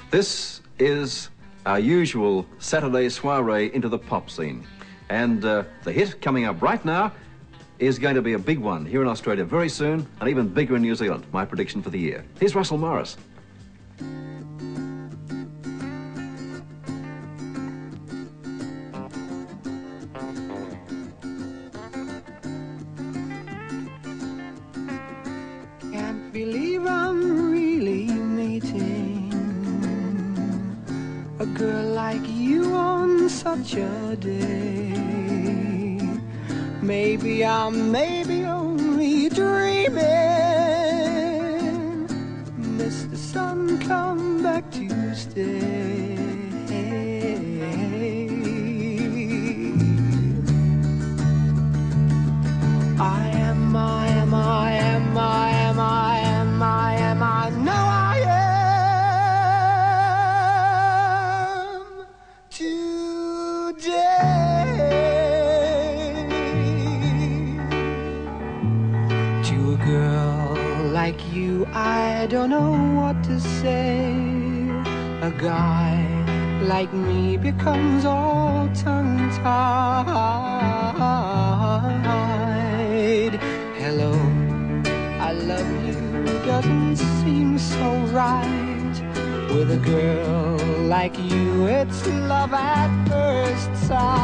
This is our usual Saturday soiree into the pop scene. And the hit coming up right now is going to be a big one here in Australia very soon, and even bigger in New Zealand, my prediction for the year. Here's Russell Morris. Can't believe I'm really meeting a girl like you on such a day. Maybe I'm only dreaming. Mr. Sun, come back to stay. No, I am today. To a girl like you, I don't know what to say. A guy like me becomes all tongue-tied. Hello, I love you doesn't seem so right. With a girl like you, it's love at first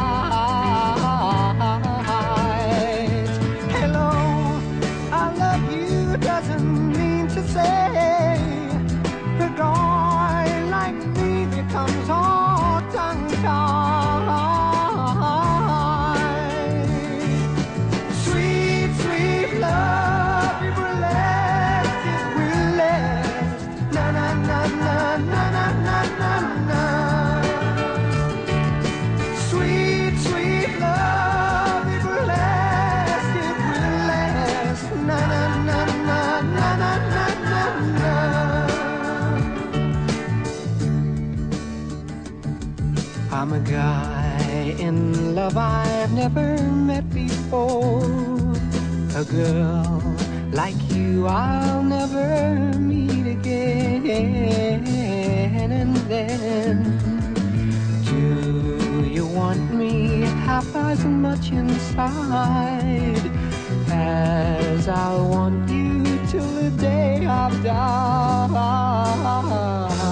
sight. Hello, I love you doesn't mean to say a guy like me becomes all tongue-tied. Sweet, sweet love, it will last, it will last. Na na na na na na na na na. Sweet, sweet love, it will last, it will last. Na na na na na na na na. I'm a guy in love I've never met before. A girl like you I'll never meet again. And then, do you want me half as much inside as I want you till the day I've died?